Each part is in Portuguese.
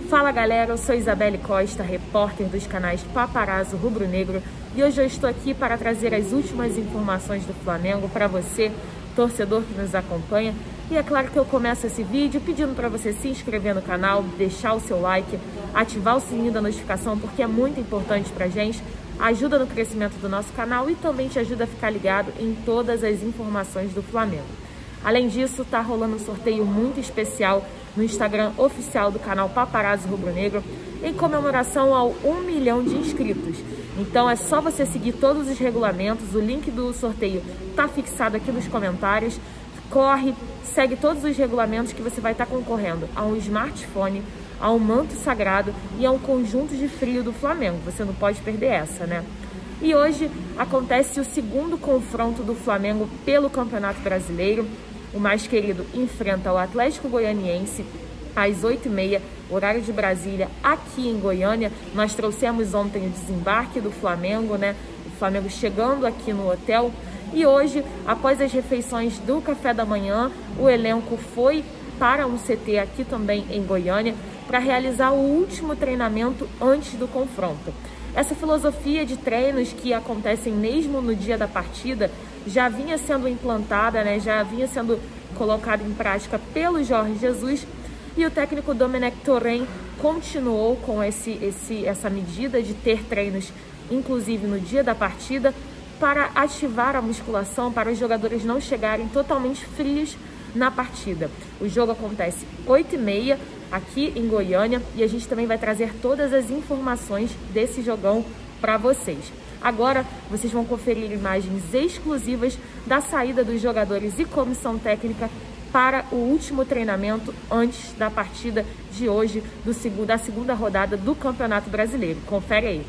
Fala galera, eu sou Isabelle Costa, repórter dos canais Paparazzo Rubro Negro, e hoje eu estou aqui para trazer as últimas informações do Flamengo para você, torcedor que nos acompanha. E é claro que eu começo esse vídeo pedindo para você se inscrever no canal, deixar o seu like, ativar o sininho da notificação, porque é muito importante para a gente, ajuda no crescimento do nosso canal e também te ajuda a ficar ligado em todas as informações do Flamengo. Além disso, tá rolando um sorteio muito especial no Instagram oficial do canal Paparazzo Rubro Negro, em comemoração ao 1 milhão de inscritos. Então é só você seguir todos os regulamentos, o link do sorteio tá fixado aqui nos comentários. Corre, segue todos os regulamentos que você vai estar concorrendo a um smartphone, a um manto sagrado e a um conjunto de frio do Flamengo. Você não pode perder essa, né? E hoje acontece o segundo confronto do Flamengo pelo Campeonato Brasileiro. O mais querido enfrenta o Atlético Goianiense às 8h30, horário de Brasília, aqui em Goiânia. Nós trouxemos ontem o desembarque do Flamengo, né? O Flamengo chegando aqui no hotel. E hoje, após as refeições do café da manhã, o elenco foi para um CT aqui também em Goiânia para realizar o último treinamento antes do confronto. Essa filosofia de treinos que acontecem mesmo no dia da partida já vinha sendo implantada, né? Já vinha sendo colocada em prática pelo Jorge Jesus, e o técnico Domenech Torrent continuou com essa medida de ter treinos, inclusive no dia da partida, para ativar a musculação, para os jogadores não chegarem totalmente frios na partida. O jogo acontece 8h30 aqui em Goiânia e a gente também vai trazer todas as informações desse jogão para vocês. Agora vocês vão conferir imagens exclusivas da saída dos jogadores e comissão técnica para o último treinamento antes da partida de hoje da segunda rodada do Campeonato Brasileiro. Confere aí.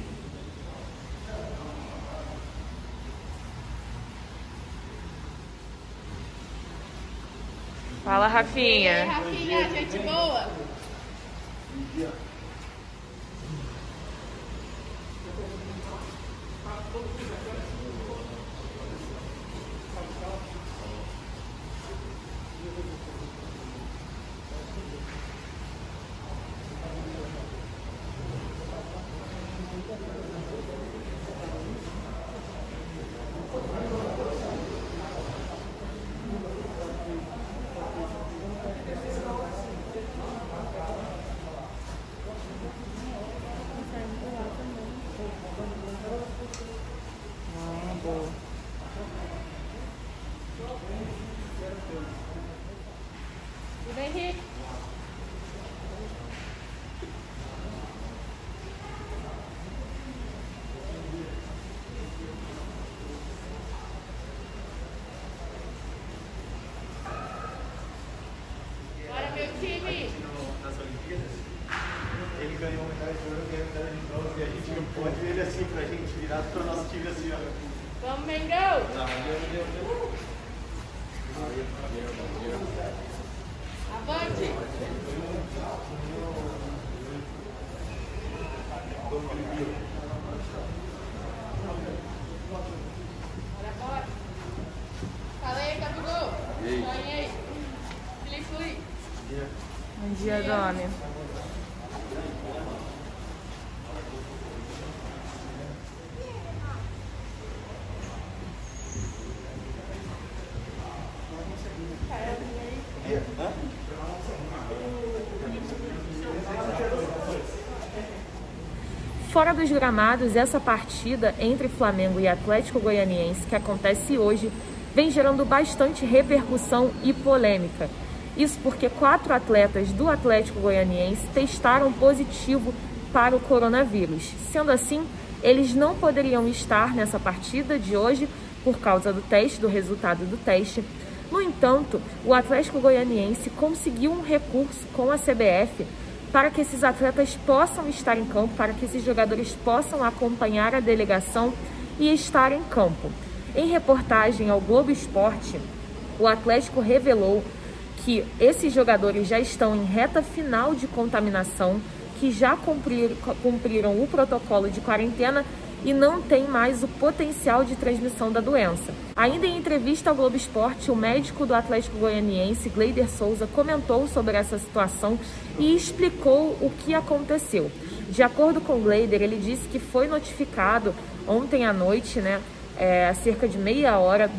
Fala, Rafinha. E aí, Rafinha, gente boa? Tudo bem, Henrique? Bora, meu time! Nas Olimpíadas, ele ganhou uma medalha de ouro, ganhou uma medalha de bronze, e a gente não pode ver ele assim pra gente virar pro nosso time assim, ó. Vamos, Mengão! Avante! Bora, bora! Fala aí, Gabigol! Põe aí! Felipe Luiz! Bom dia, Dona. Fora dos gramados, essa partida entre Flamengo e Atlético Goianiense, que acontece hoje, vem gerando bastante repercussão e polêmica. Isso porque 4 atletas do Atlético Goianiense testaram positivo para o coronavírus. Sendo assim, eles não poderiam estar nessa partida de hoje por causa do resultado do teste. No entanto, o Atlético Goianiense conseguiu um recurso com a CBF para que esses atletas possam estar em campo, para que esses jogadores possam acompanhar a delegação e estar em campo. Em reportagem ao Globo Esporte, o Atlético revelou que esses jogadores já estão em reta final de contaminação, que já cumpriram o protocolo de quarentena e não tem mais o potencial de transmissão da doença. Ainda em entrevista ao Globo Esporte, o médico do Atlético Goianiense, Gleider Souza, comentou sobre essa situação e explicou o que aconteceu. De acordo com o Gleider, ele disse que foi notificado ontem à noite, há cerca de meia hora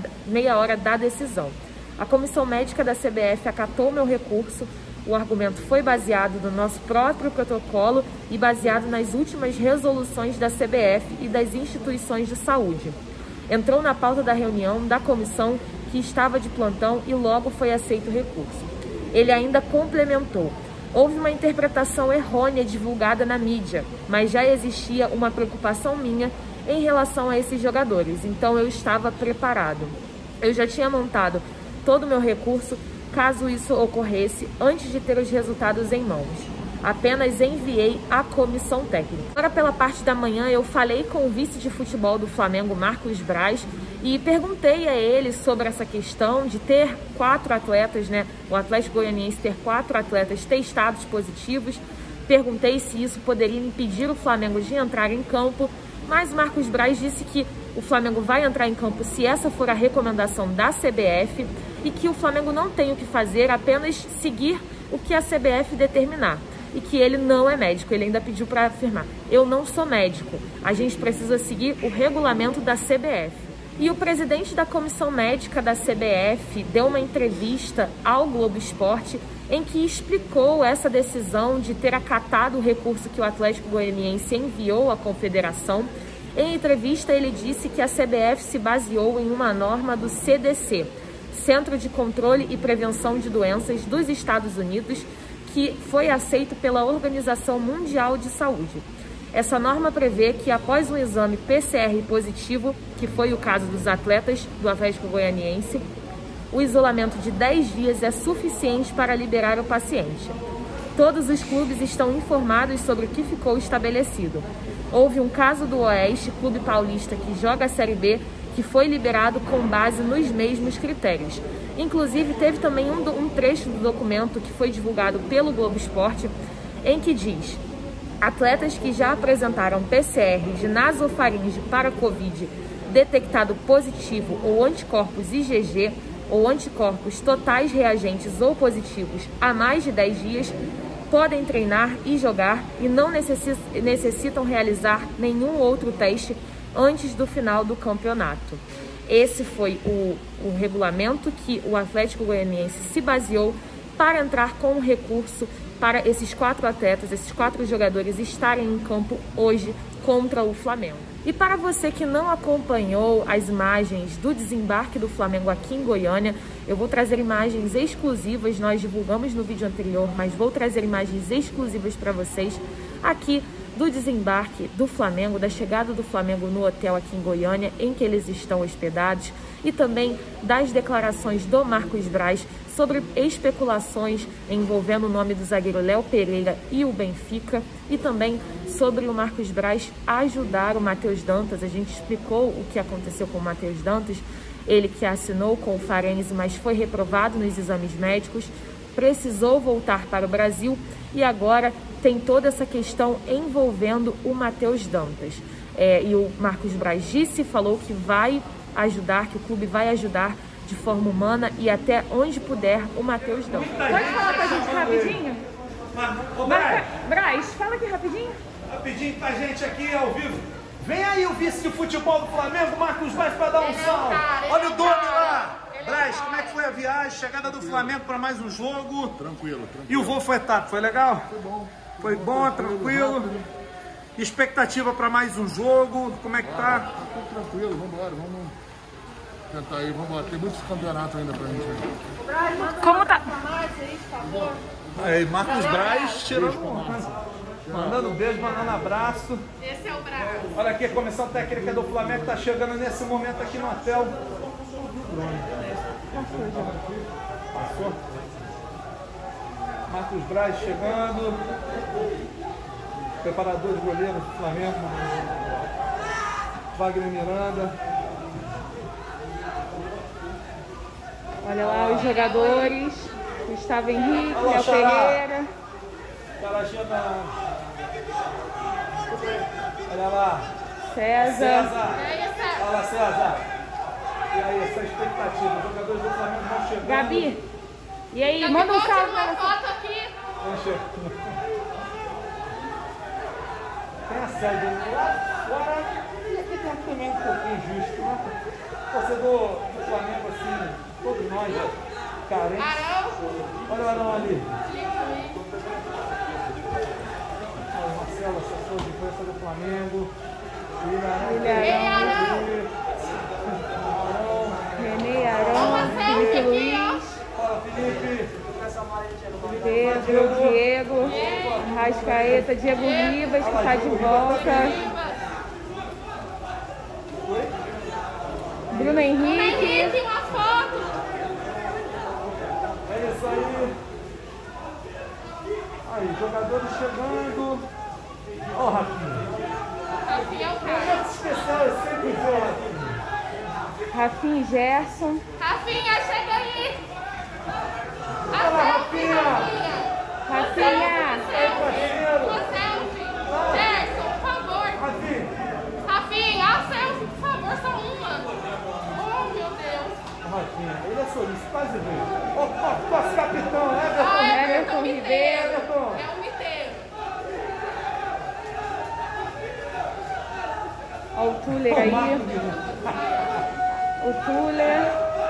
da decisão. A comissão médica da CBF acatou meu recurso. O argumento foi baseado no nosso próprio protocolo e baseado nas últimas resoluções da CBF e das instituições de saúde. Entrou na pauta da reunião da comissão, que estava de plantão, e logo foi aceito o recurso. Ele ainda complementou: houve uma interpretação errônea divulgada na mídia, mas já existia uma preocupação minha em relação a esses jogadores, então eu estava preparado. Eu já tinha montado todo o meu recurso caso isso ocorresse antes de ter os resultados em mãos. Apenas enviei à comissão técnica. Agora, pela parte da manhã, eu falei com o vice de futebol do Flamengo, Marcos Braz, e perguntei a ele sobre essa questão de ter 4 atletas, o Atlético Goianiense ter 4 atletas testados positivos. Perguntei se isso poderia impedir o Flamengo de entrar em campo, mas Marcos Braz disse que o Flamengo vai entrar em campo se essa for a recomendação da CBF e que o Flamengo não tem o que fazer, apenas seguir o que a CBF determinar. E que ele não é médico, ele ainda pediu para afirmar: eu não sou médico, a gente precisa seguir o regulamento da CBF. E o presidente da comissão médica da CBF deu uma entrevista ao Globo Esporte em que explicou essa decisão de ter acatado o recurso que o Atlético Goianiense enviou à confederação. Em entrevista, ele disse que a CBF se baseou em uma norma do CDC, Centro de Controle e Prevenção de Doenças dos Estados Unidos, que foi aceito pela Organização Mundial de Saúde. Essa norma prevê que após um exame PCR positivo, que foi o caso dos atletas do Atlético Goianiense, o isolamento de 10 dias é suficiente para liberar o paciente. Todos os clubes estão informados sobre o que ficou estabelecido. Houve um caso do Oeste, clube paulista que joga a Série B, que foi liberado com base nos mesmos critérios. Inclusive, teve também um trecho do documento que foi divulgado pelo Globo Esporte, em que diz: atletas que já apresentaram PCR de nasofaringe para Covid detectado positivo ou anticorpos IgG ou anticorpos totais reagentes ou positivos há mais de 10 dias podem treinar e jogar e não necessitam realizar nenhum outro teste antes do final do campeonato. Esse foi o regulamento que o Atlético Goianiense se baseou para entrar com um recurso para esses 4 atletas, esses 4 jogadores estarem em campo hoje contra o Flamengo. E para você que não acompanhou as imagens do desembarque do Flamengo aqui em Goiânia, eu vou trazer imagens exclusivas, nós divulgamos no vídeo anterior, mas vou trazer imagens exclusivas para vocês aqui do desembarque do Flamengo, da chegada do Flamengo no hotel aqui em Goiânia, em que eles estão hospedados, e também das declarações do Marcos Braz sobre especulações envolvendo o nome do zagueiro Léo Pereira e o Benfica, e também sobre o Marcos Braz ajudar o Matheus Dantas. A gente explicou o que aconteceu com o Matheus Dantas, ele que assinou com o Farense, mas foi reprovado nos exames médicos, precisou voltar para o Brasil e agora tem toda essa questão envolvendo o Matheus Dantas. E o Marcos Braz falou que vai ajudar, que o clube vai ajudar de forma humana e até onde puder o Matheus Dantas. Pode falar com a gente rapidinho? Braz, fala aqui rapidinho. Rapidinho pra gente aqui ao vivo. Vem aí o vice de futebol do Flamengo, Marcos Braz, para dar um salve. Olha o Domi lá. Braz, como é que foi a viagem? Chegada do Flamengo para mais um jogo? Tranquilo. E o voo foi etapa, foi legal? Foi bom. Foi bom, tranquilo. Expectativa para mais um jogo, como é que tá? Tudo tranquilo, vamos embora, vamos tentar aí, vamos embora. Tem muitos campeonatos ainda pra gente aí. Como tá? Aí, Marcos Braz tirando, mandando beijo, mandando abraço. Esse é o Braz. Olha aqui, a comissão técnica do Flamengo tá chegando nesse momento aqui no hotel. Passou. Marcos Braz chegando. Preparador de goleiro do Flamengo. Wagner Miranda. Olha lá os jogadores. Gustavo Henrique, Léo Pereira. Olha lá. César. Fala, César. E aí, essa expectativa? Os jogadores do Flamengo vão chegando. Gabi, e aí, Gabi, manda um salve uma pra foto aqui. Tem a sede lá fora e aqui tem também um pouquinho justo, né? Torcedor do Flamengo, assim, todos nós, carentes. Arão. Olha o Arão ali. Felipe Marcelo, assessor de imprensa do Flamengo. Renê Arão, Felipe Luiz. Fala, Felipe. Pedro, Diego, Rascaeta, Diego Ribas, que está de volta. Bruno Henrique. uma foto. É isso aí. Aí, jogadores chegando. Ó, o Rafinha. Rafinha é o O cara. momento especial é sempre ver o Rafinha. Rafinha e Gerson. Rafinha, chega aí. Fala, Rafinha. Rafinha. Uma selfie. Gerson, por favor. Rafinha. Rafinha, a selfie, por favor, só uma. Oh, meu Deus. O Rafinha, ele é solícito, quase veio. Ó, nosso capitão, Everton. Everton Ribeiro. Everton. É um miteiro. Olha o Tuller aí. O Tuller.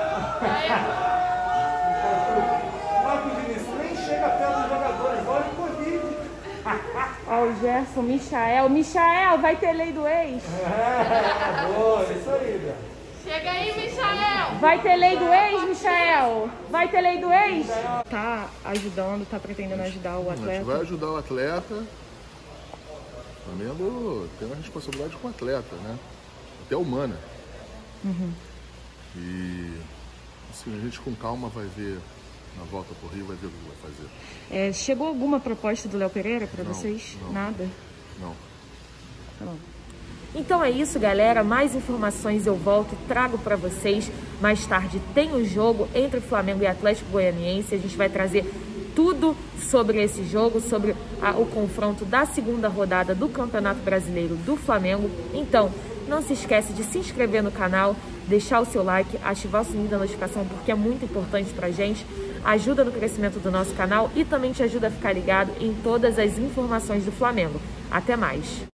Marco Vinícius, nem chega perto dos jogadores, olha o Covid. Olha o Gerson, Michael. Michael, vai ter lei do ex? Boa, isso aí, Bia. Chega aí, Michael. Vai ter lei do ex, Michael? Vai ter lei do ex? Tá ajudando, tá pretendendo ajudar o A gente atleta. vai ajudar o atleta. O Flamengo tem uma responsabilidade com o atleta, né? Até humana. E assim, a gente com calma vai ver, na volta pro Rio, vai ver o que vai fazer. Chegou alguma proposta do Léo Pereira para Não, vocês? não. Nada? Não. Tá bom. Então é isso, galera. Mais informações eu volto e trago para vocês. Mais tarde tem o jogo entre Flamengo e Atlético Goianiense. A gente vai trazer tudo sobre esse jogo, sobre o confronto da segunda rodada do Campeonato Brasileiro do Flamengo. Então, não se esquece de se inscrever no canal, deixar o seu like, ativar o sininho da notificação, porque é muito importante pra gente. Ajuda no crescimento do nosso canal e também te ajuda a ficar ligado em todas as informações do Flamengo. Até mais!